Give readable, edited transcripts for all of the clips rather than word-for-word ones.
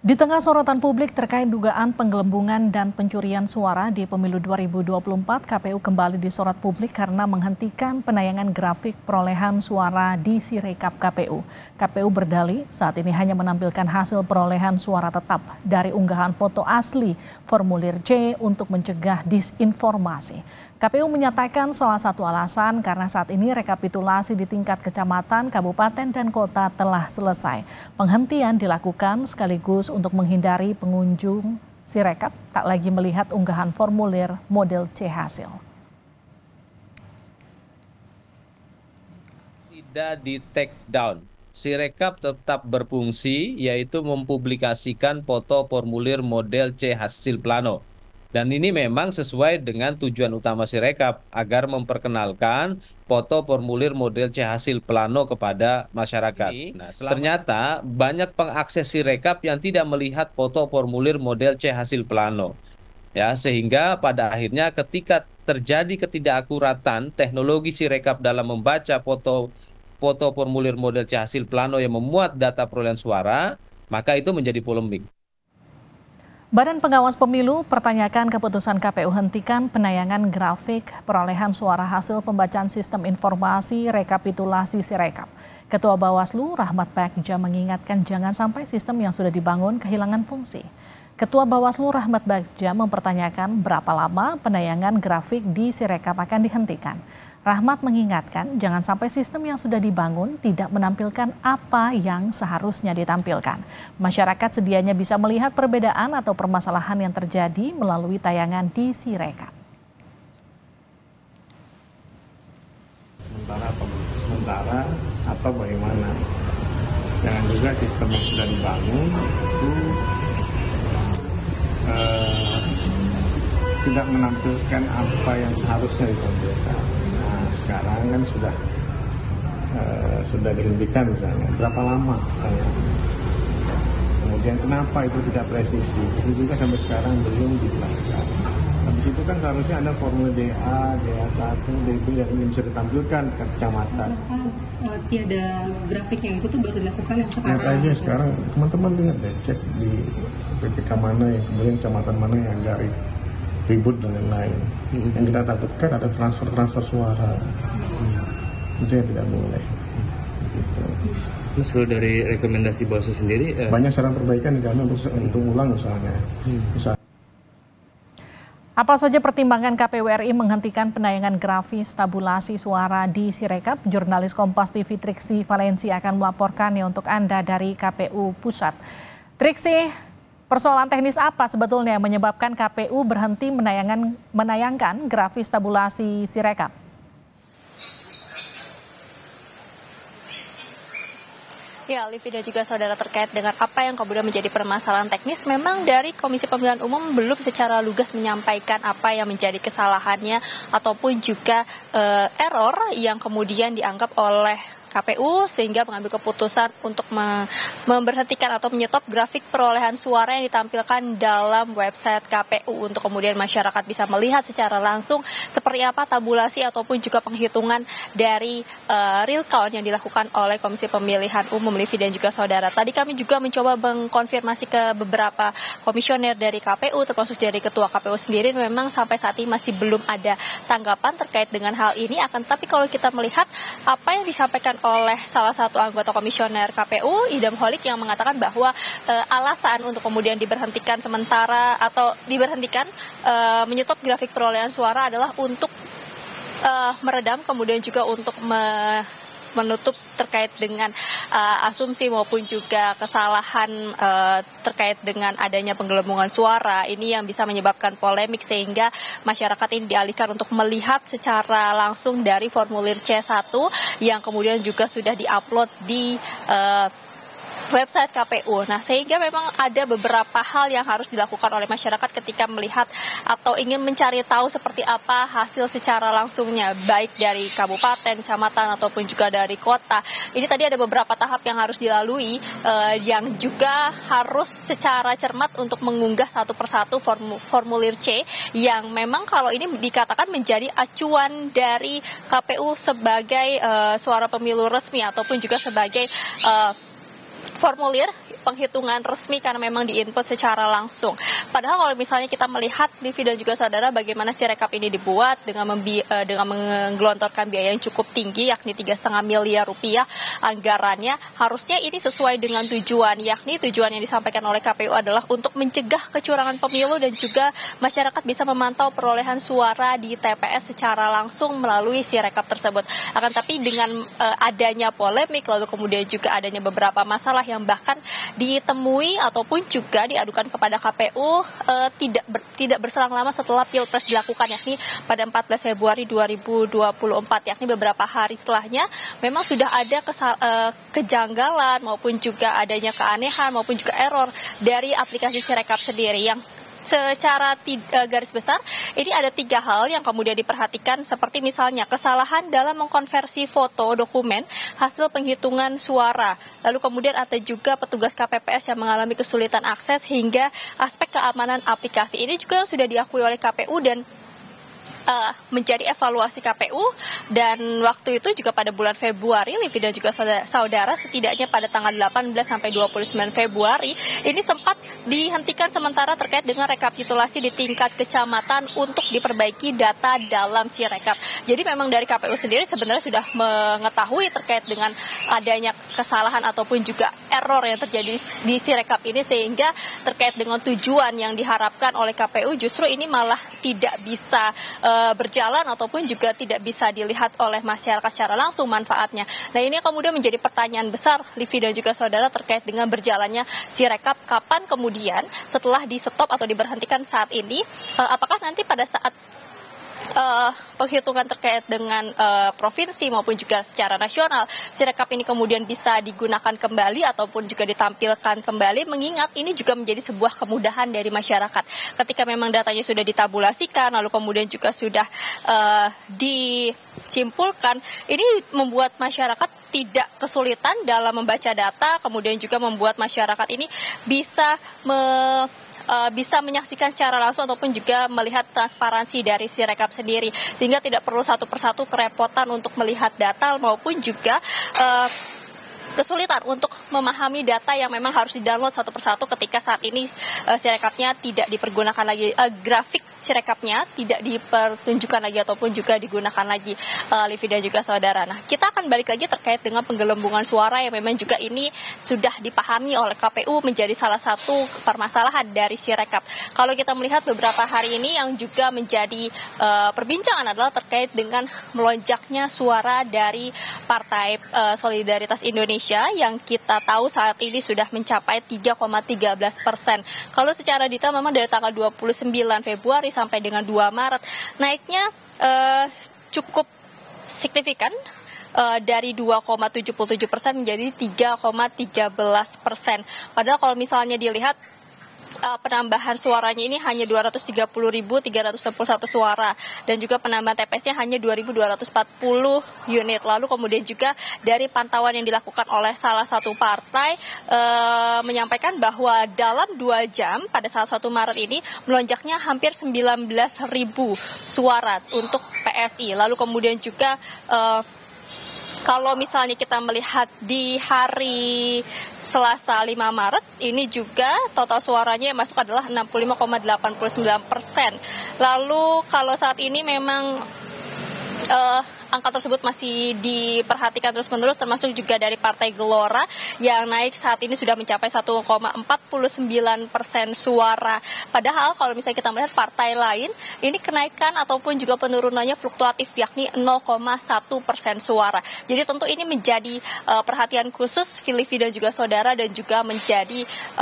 Di tengah sorotan publik terkait dugaan penggelembungan dan pencurian suara di pemilu 2024, KPU kembali disorot publik karena menghentikan penayangan grafik perolehan suara di Sirekap KPU. KPU berdalih saat ini hanya menampilkan hasil perolehan suara tetap dari unggahan foto asli formulir C untuk mencegah disinformasi. KPU menyatakan salah satu alasan karena saat ini rekapitulasi di tingkat kecamatan, kabupaten, dan kota telah selesai. Penghentian dilakukan sekaligus untuk menghindari pengunjung Sirekap tak lagi melihat unggahan formulir model C hasil. Tidak di take down. Sirekap tetap berfungsi, yaitu mempublikasikan foto formulir model C hasil plano. Dan ini memang sesuai dengan tujuan utama Sirekap agar memperkenalkan foto formulir model C hasil plano kepada masyarakat. Nah, ternyata banyak pengakses Sirekap yang tidak melihat foto formulir model C hasil plano. Ya, sehingga pada akhirnya ketika terjadi ketidakakuratan teknologi Sirekap dalam membaca foto formulir model C hasil plano yang memuat data perolehan suara, maka itu menjadi polemik. Badan Pengawas Pemilu pertanyakan keputusan KPU hentikan penayangan grafik perolehan suara hasil pembacaan sistem informasi rekapitulasi Sirekap. Ketua Bawaslu Rahmat Bagja mengingatkan jangan sampai sistem yang sudah dibangun kehilangan fungsi. Ketua Bawaslu Rahmat Bagja mempertanyakan berapa lama penayangan grafik di Sirekap akan dihentikan. Rahmat mengingatkan jangan sampai sistem yang sudah dibangun tidak menampilkan apa yang seharusnya ditampilkan. Masyarakat sedianya bisa melihat perbedaan atau permasalahan yang terjadi melalui tayangan di Sirekap. Sementara atau bagaimana? Jangan juga sistem yang sudah dibangun itu tidak menampilkan apa yang seharusnya ditampilkan. Sekarang kan sudah dihentikan misalnya, berapa lama misalnya. Kemudian kenapa itu tidak presisi, itu juga sampai sekarang belum dijelaskan. Habis itu kan seharusnya ada formulir DA, DA1, DB yang bisa ditampilkan ke kecamatan. Tiada grafik yang itu tuh baru dilakukan yang sekarang? Lihat aja sekarang, teman-teman lihat deh, cek di PPK mana yang kemudian kecamatan mana yang agak ribut dan lain-lain. Yang kita takutkan ada transfer suara. Itu yang tidak boleh. Gitu. Terus kalau dari rekomendasi Bawaslu sendiri, banyak saran perbaikan di dalam untuk ulang misalnya. Apa saja pertimbangan KPU RI menghentikan penayangan grafis tabulasi suara di Sirekap? Jurnalis Kompas TV Triksi Valencia akan melaporkannya untuk Anda dari KPU Pusat. Triksi, persoalan teknis apa sebetulnya yang menyebabkan KPU berhenti menayangkan grafis tabulasi Sirekap? Ya, Livi dan juga saudara, terkait dengan apa yang kemudian menjadi permasalahan teknis, memang dari Komisi Pemilihan Umum belum secara lugas menyampaikan apa yang menjadi kesalahannya ataupun juga error yang kemudian dianggap oleh KPU sehingga mengambil keputusan untuk memberhentikan atau menyetop grafik perolehan suara yang ditampilkan dalam website KPU untuk kemudian masyarakat bisa melihat secara langsung seperti apa tabulasi ataupun juga penghitungan dari real count yang dilakukan oleh Komisi Pemilihan Umum, Livi dan juga saudara. Tadi kami juga mencoba mengkonfirmasi ke beberapa komisioner dari KPU termasuk dari Ketua KPU sendiri, memang sampai saat ini masih belum ada tanggapan terkait dengan hal ini. Akan tapi kalau kita melihat apa yang disampaikan oleh salah satu anggota komisioner KPU, Idam Holik, yang mengatakan bahwa alasan untuk kemudian diberhentikan sementara atau diberhentikan menyetop grafik perolehan suara adalah untuk meredam, kemudian juga untuk menutup terkait dengan asumsi maupun juga kesalahan terkait dengan adanya penggelembungan suara. Ini yang bisa menyebabkan polemik sehingga masyarakat ini dialihkan untuk melihat secara langsung dari formulir C1 yang kemudian juga sudah diupload di website KPU. Nah, sehingga memang ada beberapa hal yang harus dilakukan oleh masyarakat ketika melihat atau ingin mencari tahu seperti apa hasil secara langsungnya, baik dari kabupaten, kecamatan, ataupun juga dari kota. Ini tadi ada beberapa tahap yang harus dilalui, yang juga harus secara cermat untuk mengunggah satu persatu formulir C, yang memang kalau ini dikatakan menjadi acuan dari KPU sebagai suara pemilu resmi ataupun juga sebagai formulir penghitungan resmi karena memang diinput secara langsung. Padahal kalau misalnya kita melihat Livi dan juga saudara bagaimana Sirekap ini dibuat dengan menggelontorkan biaya yang cukup tinggi yakni 3,5 miliar rupiah anggarannya, harusnya ini sesuai dengan tujuan, yakni tujuan yang disampaikan oleh KPU adalah untuk mencegah kecurangan pemilu dan juga masyarakat bisa memantau perolehan suara di TPS secara langsung melalui Sirekap tersebut. Akan tapi dengan adanya polemik lalu kemudian juga adanya beberapa masalah yang bahkan ditemui ataupun juga diadukan kepada KPU tidak berselang lama setelah Pilpres dilakukan, yakni pada 14 Februari 2024, yakni beberapa hari setelahnya memang sudah ada kejanggalan maupun juga adanya keanehan maupun juga error dari aplikasi Sirekap sendiri yang secara garis besar ini ada 3 hal yang kemudian diperhatikan, seperti misalnya kesalahan dalam mengkonversi foto dokumen hasil penghitungan suara, lalu kemudian ada juga petugas KPPS yang mengalami kesulitan akses hingga aspek keamanan aplikasi. Ini juga sudah diakui oleh KPU dan menjadi evaluasi KPU, dan waktu itu juga pada bulan Februari Livi dan juga saudara setidaknya pada tanggal 18 sampai 29 Februari ini sempat dihentikan sementara terkait dengan rekapitulasi di tingkat kecamatan untuk diperbaiki data dalam Sirekap. Jadi memang dari KPU sendiri sebenarnya sudah mengetahui terkait dengan adanya kesalahan ataupun juga error yang terjadi di Sirekap ini, sehingga terkait dengan tujuan yang diharapkan oleh KPU justru ini malah tidak bisa berjalan ataupun juga tidak bisa dilihat oleh masyarakat secara langsung manfaatnya. Nah, ini kemudian menjadi pertanyaan besar Livi dan juga saudara terkait dengan berjalannya Sirekap. Kapan kemudian setelah di stop atau diberhentikan saat ini, apakah nanti pada saat penghitungan terkait dengan provinsi maupun juga secara nasional Sirekap ini kemudian bisa digunakan kembali ataupun juga ditampilkan kembali, mengingat ini juga menjadi sebuah kemudahan dari masyarakat ketika memang datanya sudah ditabulasikan lalu kemudian juga sudah disimpulkan. Ini membuat masyarakat tidak kesulitan dalam membaca data, kemudian juga membuat masyarakat ini bisa menyaksikan secara langsung ataupun juga melihat transparansi dari Sirekap sendiri, sehingga tidak perlu satu persatu kerepotan untuk melihat data maupun juga kesulitan untuk memahami data yang memang harus di-download satu persatu ketika saat ini Sirekapnya tidak dipergunakan lagi, grafik Sirekapnya tidak dipertunjukkan lagi ataupun juga digunakan lagi, Livi dan juga saudara. Nah, kita akan balik lagi terkait dengan penggelembungan suara yang memang juga ini sudah dipahami oleh KPU menjadi salah satu permasalahan dari Sirekap. Kalau kita melihat beberapa hari ini yang juga menjadi perbincangan adalah terkait dengan melonjaknya suara dari Partai Solidaritas Indonesia yang kita tahu saat ini sudah mencapai 3,13%. Kalau secara detail memang dari tanggal 29 Februari sampai dengan 2 Maret naiknya cukup signifikan, dari 2,77% menjadi 3,13%. Padahal kalau misalnya dilihat penambahan suaranya ini hanya 230.361 suara dan juga penambahan TPS-nya hanya 2.240 unit. Lalu kemudian juga dari pantauan yang dilakukan oleh salah satu partai menyampaikan bahwa dalam 2 jam pada saat 1 Maret ini melonjaknya hampir 19.000 suara untuk PSI. Lalu kemudian juga kalau misalnya kita melihat di hari Selasa 5 Maret, ini juga total suaranya yang masuk adalah 65,89%. Lalu kalau saat ini memang angka tersebut masih diperhatikan terus-menerus, termasuk juga dari Partai Gelora yang naik saat ini sudah mencapai 1,49% suara. Padahal kalau misalnya kita melihat partai lain, ini kenaikan ataupun juga penurunannya fluktuatif, yakni 0,1% suara. Jadi tentu ini menjadi perhatian khusus Livi dan juga saudara, dan juga menjadi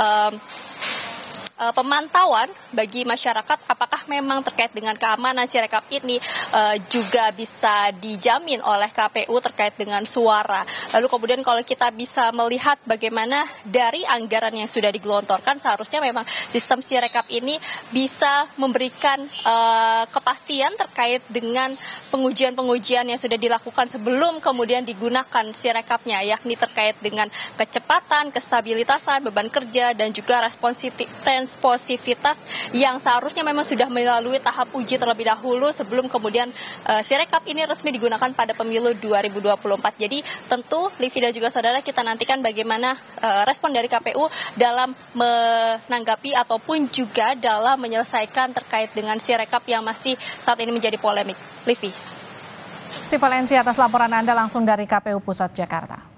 pemantauan bagi masyarakat apakah memang terkait dengan keamanan Sirekap ini juga bisa dijamin oleh KPU terkait dengan suara. Lalu kemudian kalau kita bisa melihat bagaimana dari anggaran yang sudah digelontorkan, seharusnya memang sistem Sirekap ini bisa memberikan kepastian terkait dengan pengujian-pengujian yang sudah dilakukan sebelum kemudian digunakan Sirekapnya, yakni terkait dengan kecepatan, kestabilitasan, beban kerja, dan juga responsivitas responsivitas yang seharusnya memang sudah melalui tahap uji terlebih dahulu sebelum kemudian Sirekap ini resmi digunakan pada pemilu 2024. Jadi tentu Livi dan juga saudara, kita nantikan bagaimana respon dari KPU dalam menanggapi ataupun juga dalam menyelesaikan terkait dengan Sirekap yang masih saat ini menjadi polemik. Livi. Valensi atas laporan Anda langsung dari KPU Pusat Jakarta.